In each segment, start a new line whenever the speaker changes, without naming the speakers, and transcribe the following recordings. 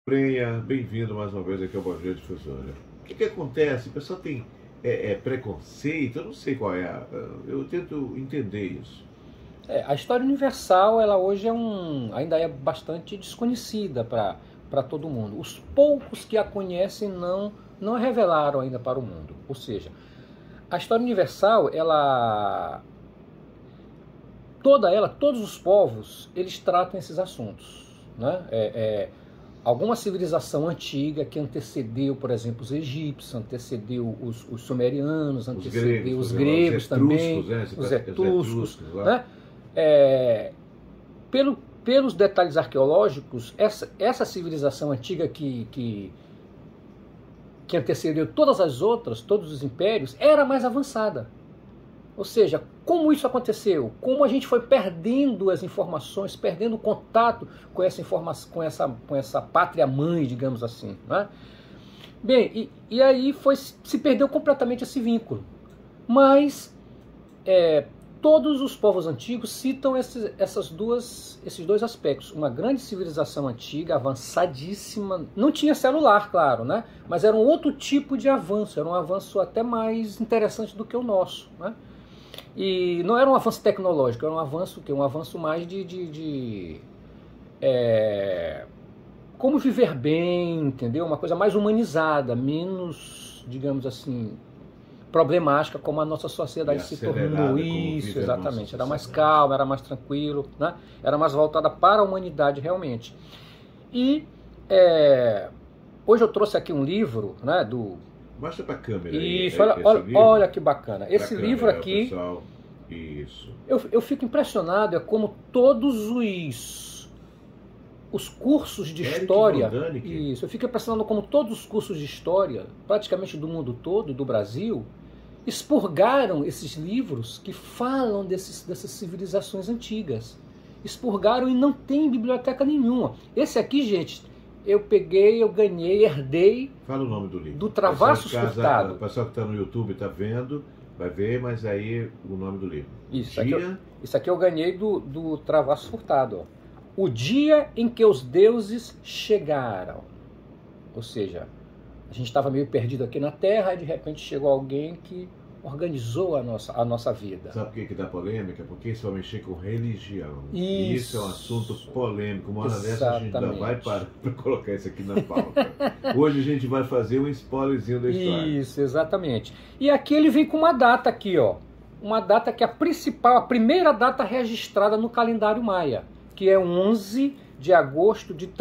Prenha, bem-vindo mais uma vez aqui ao Bom Dia Difusora. O que acontece? O pessoal tem preconceito, eu não sei qual é, eu tento entender isso.
A história universal, ela hoje ainda é bastante desconhecida para todo mundo. Os poucos que a conhecem não a revelaram ainda para o mundo. Ou seja, a história universal, todos os povos, eles tratam esses assuntos, né? Alguma civilização antiga que antecedeu, por exemplo, os egípcios, antecedeu os sumerianos, antecedeu os gregos também, os etruscos, né? Pelos detalhes arqueológicos, essa civilização antiga que antecedeu todas as outras, todos os impérios, era mais avançada. Ou seja, como isso aconteceu? Como a gente foi perdendo as informações, perdendo o contato com essa informação, com essa pátria-mãe, digamos assim, né? Bem, e aí se perdeu completamente esse vínculo. Mas todos os povos antigos citam esses dois aspectos. Uma grande civilização antiga, avançadíssima, não tinha celular, claro, né? Mas era um outro tipo de avanço, era um avanço até mais interessante do que o nosso, né? E não era um avanço tecnológico, era um avanço mais de como viver bem, entendeu? Uma coisa mais humanizada, menos, digamos assim, problemática como a nossa sociedade se tornou. Isso, exatamente. Era mais calma, era mais tranquilo, né? Era mais voltada para a humanidade realmente. E hoje eu trouxe aqui um livro, né,
Mostra para a câmera.
Isso, olha que bacana. Esse livro aqui,
pessoal. Isso.
Eu fico impressionado, como todos os cursos de história. Isso, eu fico impressionado como todos os cursos de história, praticamente do mundo todo, do Brasil, expurgaram esses livros que falam dessas civilizações antigas. Expurgaram e não tem biblioteca nenhuma. Esse aqui, gente, eu peguei, eu ganhei, herdei.
Fala o nome do livro.
Do Travassos Furtado.
O pessoal que está no YouTube está vendo, vai ver, mas aí o nome do livro.
Isso aqui eu ganhei do Travassos Furtado. Ó. O Dia em que os Deuses Chegaram. Ou seja, a gente estava meio perdido aqui na Terra e de repente chegou alguém que organizou a nossa vida.
Sabe por que dá polêmica? Porque isso vai mexer com religião. E isso é um assunto polêmico. Uma hora dessa a gente ainda vai parar para colocar isso aqui na pauta. Hoje a gente vai fazer um spoilerzinho da história.
Isso, exatamente. E aqui ele vem com uma data aqui, ó. Uma data que é a primeira data registrada no calendário maia, que é 11 de agosto de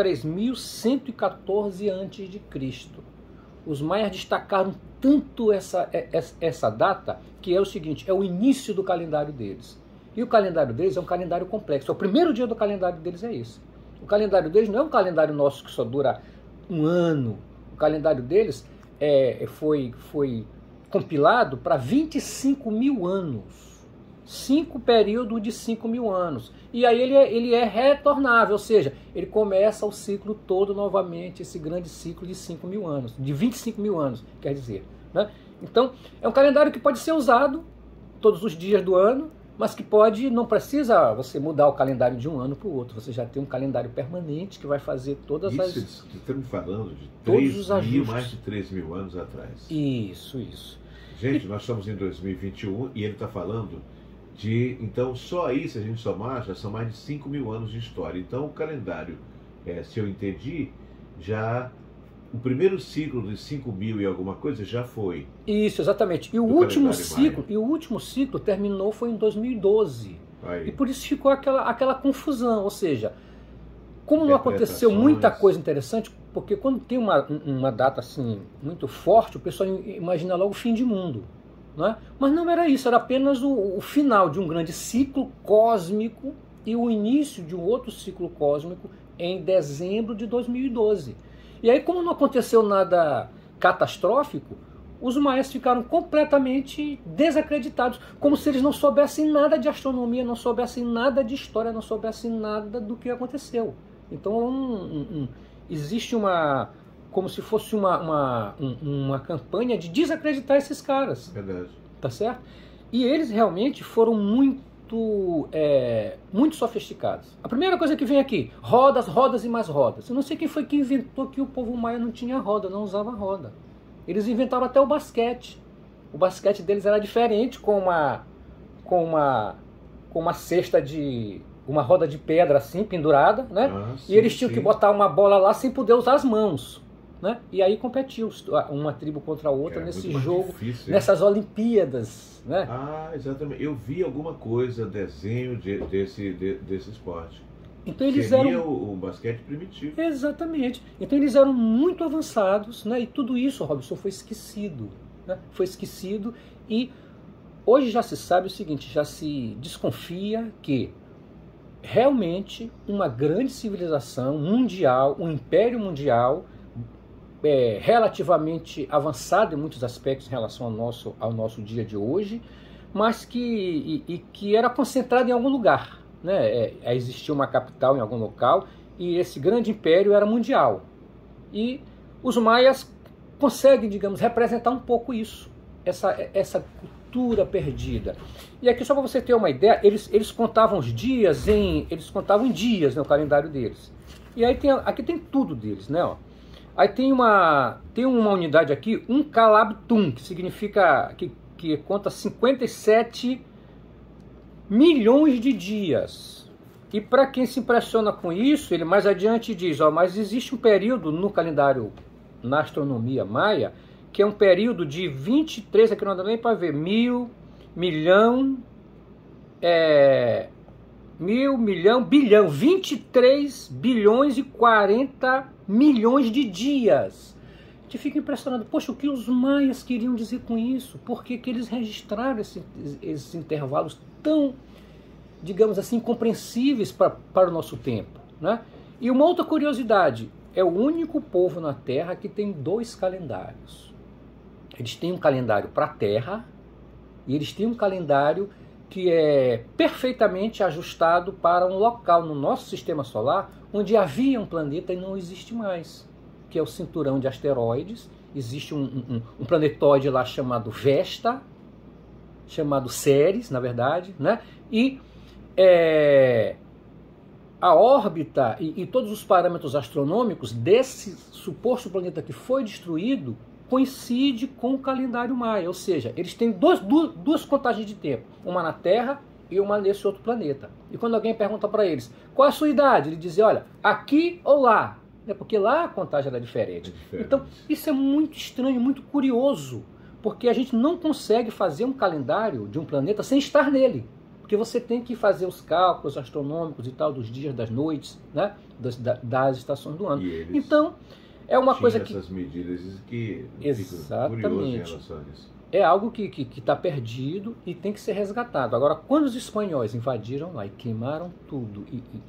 3114 a.C. Os maias destacaram tanto essa data, que é o seguinte, é o início do calendário deles. E o calendário deles é um calendário complexo. O primeiro dia do calendário deles é esse. O calendário deles não é um calendário nosso que só dura um ano. O calendário deles foi compilado para 25 mil anos. 5 períodos de 5 mil anos. E aí ele é retornável, ou seja, ele começa o ciclo todo novamente, esse grande ciclo de 5 mil anos, de 25 mil anos, quer dizer. Né? Então, é um calendário que pode ser usado todos os dias do ano, mas que não precisa você mudar o calendário de um ano para o outro. Você já tem um calendário permanente que vai fazer todas
estamos falando de mais de 3 mil anos atrás.
Isso.
Gente, nós estamos em 2021 e ele está falando então, só aí, se a gente somar, já são mais de 5 mil anos de história. Então, o calendário, se eu entendi, já o primeiro ciclo de 5 mil e alguma coisa já foi.
Isso, exatamente. E o último ciclo foi em 2012. Aí. E por isso ficou aquela confusão. Ou seja, como não aconteceu muita coisa interessante, porque quando tem uma data assim muito forte, o pessoal imagina logo o fim de mundo. Né? Mas não era isso, era apenas o final de um grande ciclo cósmico e o início de um outro ciclo cósmico em dezembro de 2012. E aí, como não aconteceu nada catastrófico, os maias ficaram completamente desacreditados, como se eles não soubessem nada de astronomia, não soubessem nada de história, não soubessem nada do que aconteceu. Então existe como se fosse uma campanha de desacreditar esses caras.
Verdade.
Tá certo? E eles realmente foram muito muito sofisticados. A primeira coisa que vem aqui, rodas, rodas e mais rodas. Eu não sei quem foi que inventou que o povo maia não tinha roda, não usava roda. Eles inventaram até o basquete. O basquete deles era diferente, com uma cesta de... uma roda de pedra assim, pendurada, né?
Sim,
e eles tinham que botar uma bola lá sem poder usar as mãos. Né? E aí competiu uma tribo contra a outra nesse jogo,
difícil,
nessas Olimpíadas. Né?
Exatamente. Eu vi alguma coisa, desenho desse esporte.
Então eles
Seria
eram
o basquete primitivo.
Exatamente. Então eles eram muito avançados, né? E tudo isso, Robson, foi esquecido. Né? Foi esquecido e hoje já se sabe o seguinte, já se desconfia que realmente uma grande civilização mundial, um império mundial, relativamente avançado em muitos aspectos em relação ao nosso dia de hoje, mas que era concentrado em algum lugar. Né? Existia uma capital em algum local e esse grande império era mundial. E os maias conseguem, digamos, representar um pouco isso, essa cultura perdida. E aqui, só para você ter uma ideia, eles contavam os dias em dias no calendário deles. E aí aqui tem tudo deles, né? Ó. Aí tem uma unidade aqui, um calabtum, que significa que conta 57 milhões de dias. E para quem se impressiona com isso, ele mais adiante diz, mas existe um período no calendário, na astronomia maia, que é um período de 23, aqui não dá nem para ver, bilhão, milhão, bilhão, 23 bilhões e 40 milhões de dias. A gente fica impressionado, poxa, o que os maias queriam dizer com isso? Por que eles registraram esses intervalos tão, digamos assim, incompreensíveis para o nosso tempo? Né? E uma outra curiosidade, é o único povo na Terra que tem 2 calendários. Eles têm um calendário para a Terra e eles têm um calendário que é perfeitamente ajustado para um local no nosso sistema solar onde havia um planeta e não existe mais, que é o cinturão de asteroides. Existe um planetóide lá chamado Vesta, chamado Ceres, na verdade, né? E a órbita e todos os parâmetros astronômicos desse suposto planeta que foi destruído coincide com o calendário maia, ou seja, eles têm duas contagens de tempo, uma na Terra e uma nesse outro planeta. E quando alguém pergunta para eles, qual é a sua idade? Ele diz, olha, aqui ou lá? Porque lá a contagem era diferente. Então, isso é muito estranho, muito curioso, porque a gente não consegue fazer um calendário de um planeta sem estar nele. Porque você tem que fazer os cálculos astronômicos e tal, dos dias, das noites, né? das estações do ano. Então, é uma coisa que...
essas medidas que
exatamente.
Curioso em relação a isso.
É algo que está perdido e tem que ser resgatado. Agora, quando os espanhóis invadiram lá e queimaram tudo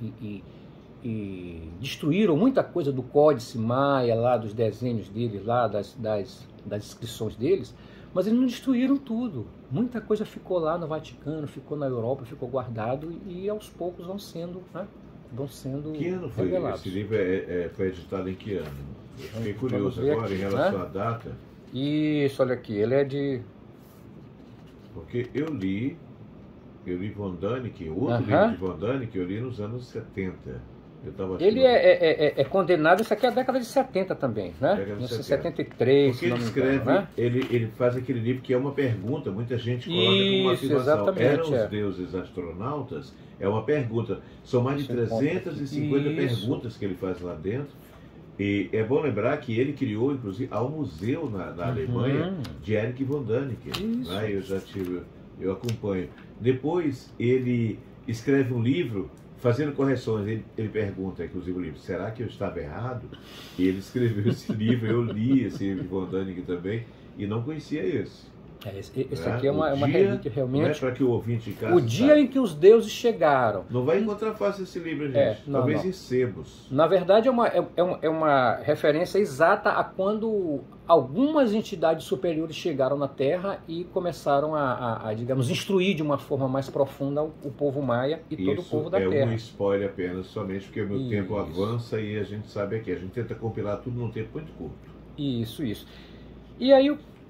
e destruíram muita coisa do Códice Maia, lá dos desenhos deles, lá das inscrições deles, mas eles não destruíram tudo. Muita coisa ficou lá no Vaticano, ficou na Europa, ficou guardado e aos poucos vão sendo
Que ano foi
revelados.
Esse livro foi editado em que ano? Eu fiquei curioso agora
aqui,
em relação
né?
à data.
Isso, olha aqui, ele é de...
Porque eu li Von Däniken, outro livro de Von Däniken, eu li nos anos 70.
Ele é condenado, isso aqui é a década de 70 também, né? 1973,
porque ele escreve,
engano, né?
ele faz aquele livro que é uma pergunta, muita gente coloca como uma afirmação. Eram os deuses astronautas? É uma pergunta. São mais de 350 perguntas que ele faz lá dentro. E é bom lembrar que ele criou, inclusive, há um museu na Alemanha de Erich von Däniken. Né? Eu acompanho. Depois ele escreve um livro fazendo correções. Ele pergunta, inclusive, o livro, será que eu estava errado? E ele escreveu esse livro, eu li esse livro de von Däniken também e não conhecia esse.
Esse aqui é uma relíquia realmente.
Não é para que o ouvinte em casa
o dia em que os deuses chegaram.
Não vai encontrar fácil esse livro, gente. Talvez em sebos.
Na verdade, é uma referência exata a quando algumas entidades superiores chegaram na Terra e começaram a digamos, instruir de uma forma mais profunda o povo maia e todo o povo da Terra.
É um spoiler apenas, somente porque o meu tempo avança e a gente sabe aqui. A gente tenta compilar tudo num tempo muito curto.
Isso. E aí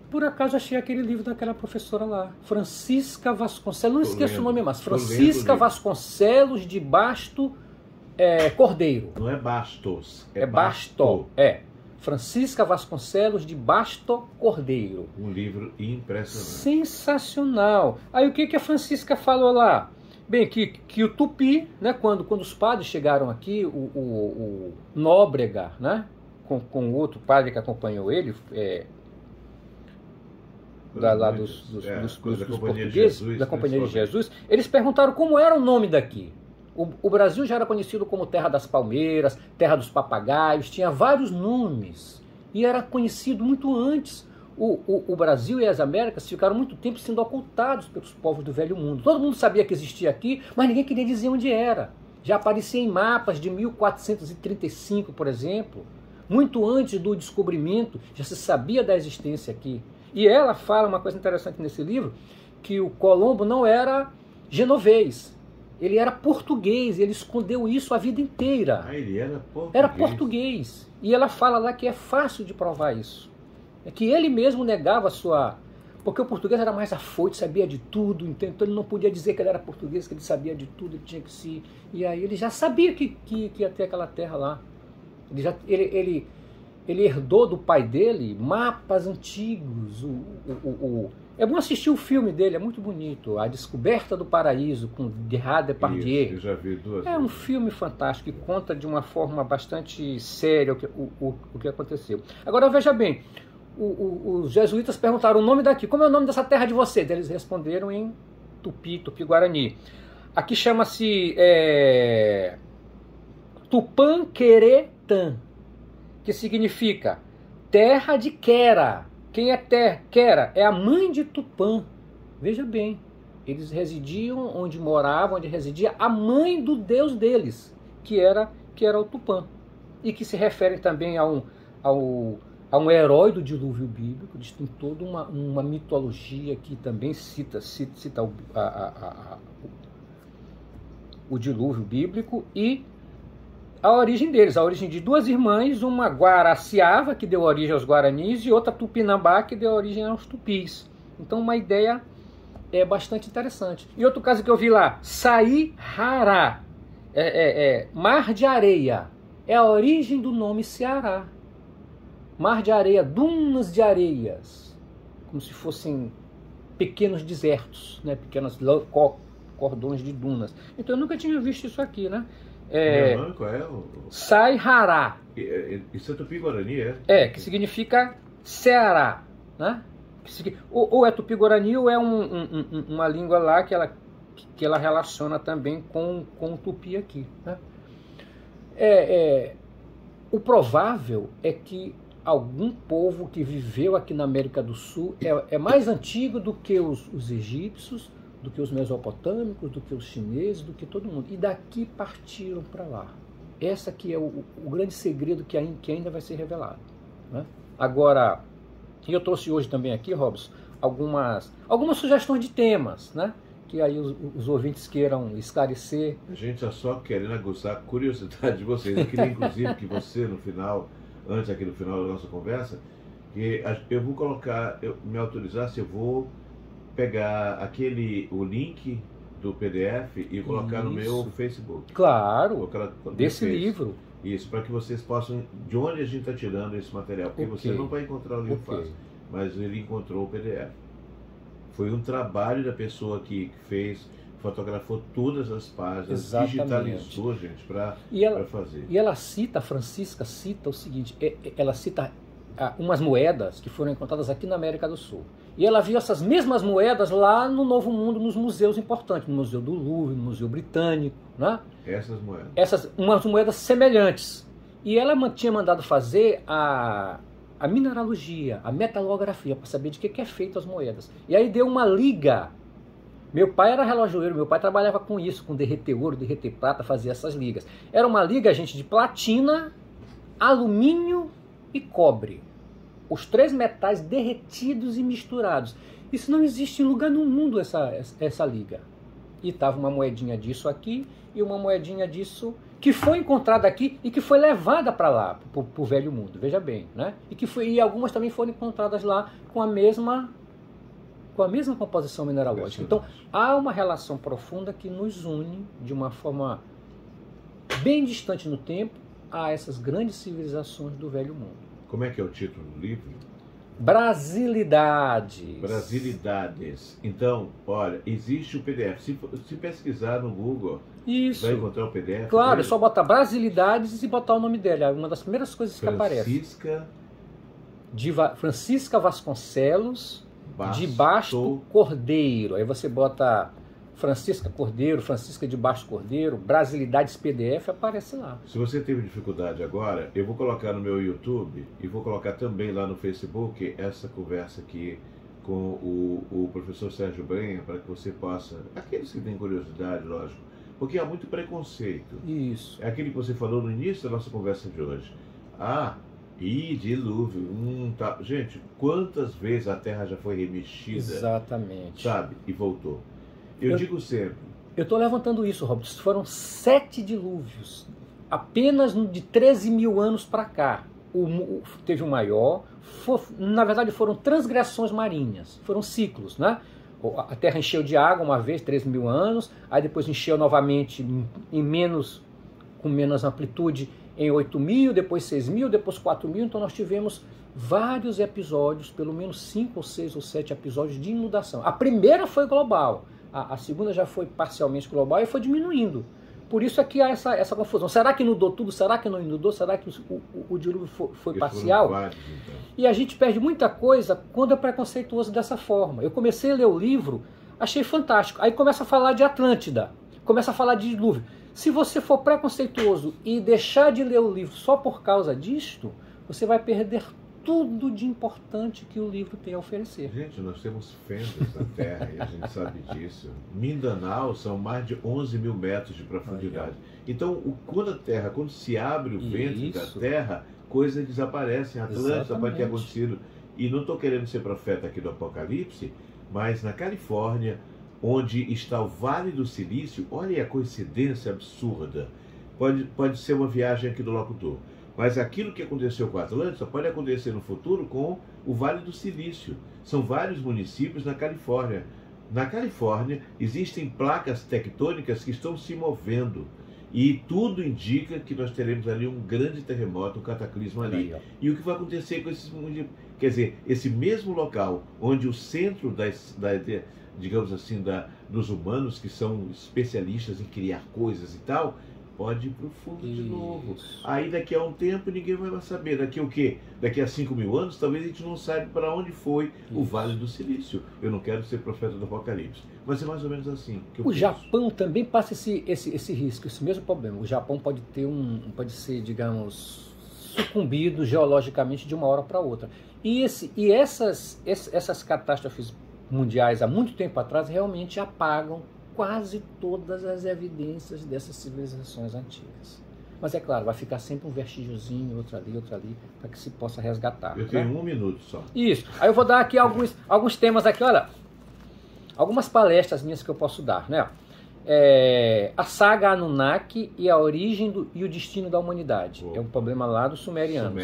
Por acaso achei aquele livro daquela professora lá, Francisca Vasconcelos, não esqueço o nome mais,
Tô lendo o
Francisca
livro.
Vasconcelos de Basto Cordeiro.
Não é Bastos,
É Basto, Francisca Vasconcelos de Basto Cordeiro.
Um livro impressionante.
Sensacional. Aí o que, que a Francisca falou lá? Bem, que o Tupi, né, quando os padres chegaram aqui, o Nóbrega, né, com outro padre que acompanhou ele, lá dos portugueses, da Companhia de Jesus, eles perguntaram como era o nome daqui. O Brasil já era conhecido como Terra das Palmeiras, Terra dos Papagaios, tinha vários nomes. E era conhecido muito antes. O Brasil e as Américas ficaram muito tempo sendo ocultados pelos povos do Velho Mundo. Todo mundo sabia que existia aqui, mas ninguém queria dizer onde era. Já aparecia em mapas de 1435, por exemplo. Muito antes do descobrimento, já se sabia da existência aqui. E ela fala uma coisa interessante nesse livro, que o Colombo não era genovês. Ele era português, ele escondeu isso a vida inteira.
Ah, ele era português?
Era português. E ela fala lá que é fácil de provar isso. É que ele mesmo negava a sua... Porque o português era mais afoito, sabia de tudo, então ele não podia dizer que ele era português, que ele sabia de tudo, ele tinha que se... E aí ele já sabia que ia ter aquela terra lá. Ele herdou do pai dele mapas antigos. É bom assistir o filme dele, é muito bonito. A Descoberta do Paraíso, com Gerard Depardieu.
Isso, eu já vi duas
vezes. Um filme fantástico, que conta de uma forma bastante séria o que aconteceu. Agora veja bem, os jesuítas perguntaram o nome daqui. Como é o nome dessa terra de vocês? Eles responderam em Tupi-Guarani. Aqui chama-se Tupã-Queretã, que significa terra de Quera. Quem é Quera? É a mãe de Tupã. Veja bem, eles residiam onde morava, onde residia a mãe do deus deles, que era o Tupã. E que se refere também a um herói do dilúvio bíblico. Eles têm toda uma mitologia que também cita o dilúvio bíblico e a origem deles, a origem de duas irmãs, uma Guaraciava, que deu origem aos Guaranis, e outra Tupinambá, que deu origem aos Tupis. Então uma ideia bastante interessante. E outro caso que eu vi lá, Sairará, mar de areia, é a origem do nome Ceará. Mar de areia, dunas de areias, como se fossem pequenos desertos, né? Pequenos cordões de dunas. Então eu nunca tinha visto isso aqui, né?
Qual é?
Sairará.
Isso é Tupi-Guarani,
que significa Ceará, né? Ou é Tupi-Guarani ou é uma língua lá que ela relaciona também com o Tupi aqui, né? O provável é que algum povo que viveu aqui na América do Sul é mais antigo do que os egípcios, do que os mesopotâmicos, do que os chineses, do que todo mundo. E daqui partiram para lá. Essa que é o grande segredo que ainda vai ser revelado, né? Agora, eu trouxe hoje também aqui, Robson, algumas sugestões de temas, né? Que aí os ouvintes queiram esclarecer.
A gente está só querendo aguçar a curiosidade de vocês. Eu queria, inclusive, que você, no final, antes aqui no final da nossa conversa, que eu vou colocar, me autorizasse, eu vou pegar o link do PDF e colocar no meu Facebook.
Claro, desse livro.
Isso, para que vocês possam, de onde a gente está tirando esse material, porque você não vai encontrar o livro fácil, mas ele encontrou o PDF. Foi um trabalho da pessoa que fez, fotografou todas as páginas, digitalizou, gente, para fazer.
E ela cita, a Francisca cita o seguinte, ela cita umas moedas que foram encontradas aqui na América do Sul. E ela viu essas mesmas moedas lá no Novo Mundo, nos museus importantes, no Museu do Louvre, no Museu Britânico, né?
Essas moedas.
Umas moedas semelhantes. E ela tinha mandado fazer a mineralogia, a metalografia, para saber de que é feito as moedas. E aí deu uma liga. Meu pai era relojoeiro, meu pai trabalhava com isso, com derreter ouro, derreter prata, fazia essas ligas. Era uma liga, gente, de platina, alumínio e cobre. Os três metais derretidos e misturados. Isso não existe em lugar no mundo, essa liga. E estava uma moedinha disso aqui e uma moedinha disso que foi encontrada aqui e que foi levada para lá, para o Velho Mundo, veja bem, né? E algumas também foram encontradas lá com a mesma composição mineralógica. Então, há uma relação profunda que nos une de uma forma bem distante no tempo a essas grandes civilizações do Velho Mundo.
Como é que é o título do livro?
Brasilidades.
Brasilidades. Então, olha, existe o PDF. Se pesquisar no Google,
isso,
vai encontrar o PDF.
Claro,
dele.
é só botar Brasilidades e botar o nome dele. É uma das primeiras coisas que aparece. Francisca Vasconcelos de Basto Cordeiro. Aí você bota Francisca Cordeiro, Francisca de Basto Cordeiro, Brasilidades PDF, aparece lá.
Se você teve dificuldade agora, eu vou colocar no meu YouTube e vou colocar também lá no Facebook essa conversa aqui com o professor Sérgio Brenha, para que você possa, aqueles que têm curiosidade, lógico, porque há muito preconceito.
Isso.
É aquele que você falou no início da nossa conversa de hoje. Dilúvio. Tá. Gente, quantas vezes a Terra já foi remexida?
Exatamente.
Sabe? E voltou. Eu digo sempre. Eu
estou levantando isso, Robert. Foram 7 dilúvios. Apenas de 13 mil anos para cá. Teve um maior. Na verdade, foram transgressões marinhas. Foram ciclos, né? A Terra encheu de água uma vez, 13 mil anos. Aí depois encheu novamente com menos amplitude em 8 mil, depois 6 mil, depois 4 mil. Então nós tivemos vários episódios, pelo menos 5 ou 6 ou 7 episódios de inundação. A primeira foi global. A segunda já foi parcialmente global e foi diminuindo. Por isso aqui há essa confusão. Será que inundou tudo? Será que não inundou? Será que o dilúvio foi parcial?
Vários, então.
E a gente perde muita coisa quando é preconceituoso dessa forma. Eu comecei a ler o livro, achei fantástico. Aí começa a falar de Atlântida, começa a falar de dilúvio. Se você for preconceituoso e deixar de ler o livro só por causa disto, você vai perder tudo de importante que o livro tem a oferecer.
Gente, nós temos fendas na Terra e a gente sabe disso. Mindanao são mais de 11 mil metros de profundidade. Então, quando se abre o ventre da Terra, coisas desaparecem. Atlântida pode ter acontecido. E não estou querendo ser profeta aqui do Apocalipse, mas na Califórnia, onde está o Vale do Silício, olha a coincidência absurda. Pode ser uma viagem aqui do locutor. Mas aquilo que aconteceu com a Atlântida pode acontecer no futuro com o Vale do Silício. São vários municípios na Califórnia. Na Califórnia existem placas tectônicas que estão se movendo. E tudo indica que nós teremos ali um grande terremoto, um cataclismo ali. E o que vai acontecer com esses municípios? Quer dizer, esse mesmo local onde o centro digamos assim, dos humanos que são especialistas em criar coisas e tal, pode ir para o fundo de novo. Aí daqui a um tempo ninguém vai mais saber. Daqui o quê? Daqui a 5 mil anos, talvez a gente não saiba para onde foi o Vale do Silício. Eu não quero ser profeta do Apocalipse. Mas é mais ou menos assim que eu penso.
Japão também passa esse risco, esse mesmo problema. O Japão pode ser, digamos, sucumbido geologicamente de uma hora para outra. E essas catástrofes mundiais há muito tempo atrás realmente apagam quase todas as evidências dessas civilizações antigas. Mas é claro, vai ficar sempre um vestígiozinho, outro ali, para que se possa resgatar.
Eu tenho 1 minuto só.
Isso. Aí eu vou dar aqui alguns temas aqui, olha, algumas palestras minhas que eu posso dar, né? A saga Anunnaki e a origem e o destino da humanidade. É um problema lá dos sumerianos.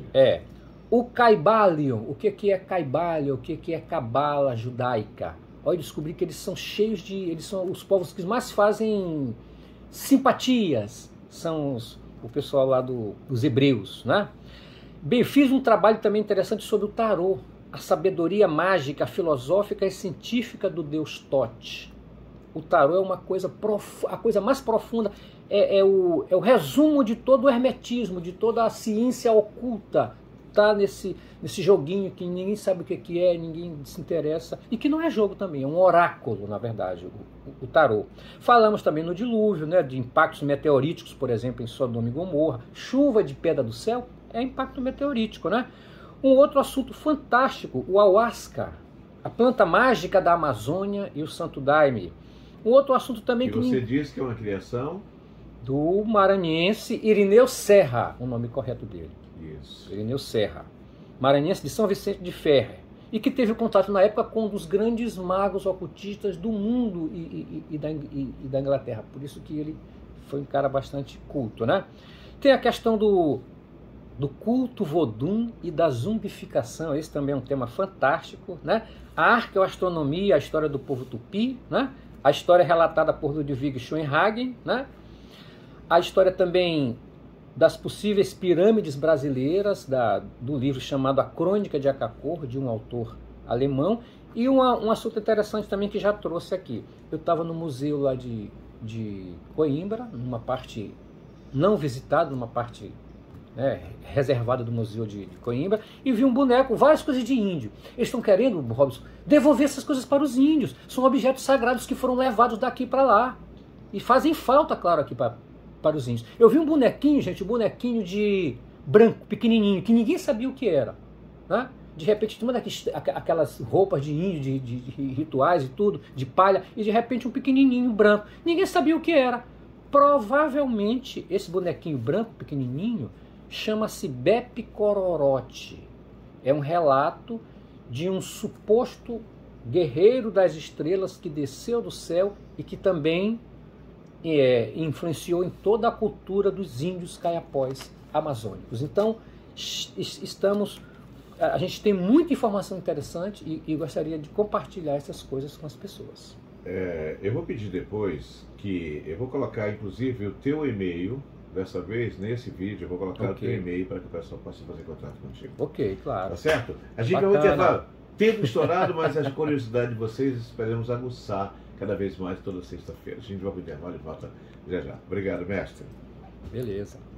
O Caibalion. O que é Caibalion? O que é Cabala judaica? Olha, eu descobri que eles são cheios eles são os povos que mais fazem simpatias. São o pessoal lá dos hebreus, né? Bem, fiz um trabalho também interessante sobre o tarô, a sabedoria mágica, filosófica e científica do deus Thoth. O tarô é uma coisa a coisa mais profunda, é o resumo de todo o hermetismo, de toda a ciência oculta. Está nesse joguinho que ninguém sabe o que é, ninguém se interessa, e que não é jogo também, é um oráculo, na verdade, o tarô. Falamos também no dilúvio, né, de impactos meteoríticos, por exemplo, em Sodoma e Gomorra. Chuva de pedra do céu é impacto meteorítico, né? Um outro assunto fantástico, o ayahuasca, a planta mágica da Amazônia e o Santo Daime. Um outro assunto também
que você diz que é uma criação
do maranhense Irineu Serra, o nome correto dele.
Isso.
Irineu Serra, maranhense de São Vicente de Ferrer, e que teve contato na época com um dos grandes magos ocultistas do mundo e da Inglaterra. Por isso que ele foi um cara bastante culto, né? Tem a questão do culto vodum e da zumbificação, esse também é um tema fantástico, né? A arqueoastronomia, a história do povo tupi, né? A história relatada por Ludwig Schoenhagen, né? A história também das possíveis pirâmides brasileiras, do livro chamado A Crônica de Akakor, de um autor alemão, e um assunto interessante também que já trouxe aqui. Eu estava no museu lá de Coimbra, numa parte não visitada, numa parte, né, reservada do museu de Coimbra, e vi um boneco, várias coisas de índio. Eles estão querendo, Robson, devolver essas coisas para os índios. São objetos sagrados que foram levados daqui para lá. E fazem falta, claro, aqui para os índios. Eu vi um bonequinho, gente, um bonequinho de branco, pequenininho, que ninguém sabia o que era, né? De repente, uma aquelas roupas de índio, de rituais e tudo, de palha, e de repente um pequenininho branco. Ninguém sabia o que era. Provavelmente, esse bonequinho branco, pequenininho, chama-se Bepi Cororote. É um relato de um suposto guerreiro das estrelas que desceu do céu e que também influenciou em toda a cultura dos índios caiapós amazônicos. Então, a gente tem muita informação interessante e gostaria de compartilhar essas coisas com as pessoas.
Eu vou pedir depois que eu vou colocar, inclusive, o teu e-mail. Dessa vez, nesse vídeo, eu vou colocar o teu e-mail para que o pessoal possa fazer contato contigo.
Ok, claro.
Tá certo? A gente vai intervalo. Tempo estourado, mas a curiosidade de vocês esperamos aguçar cada vez mais toda sexta-feira. A gente vai pro intervalo e volta já já. Obrigado, mestre.
Beleza.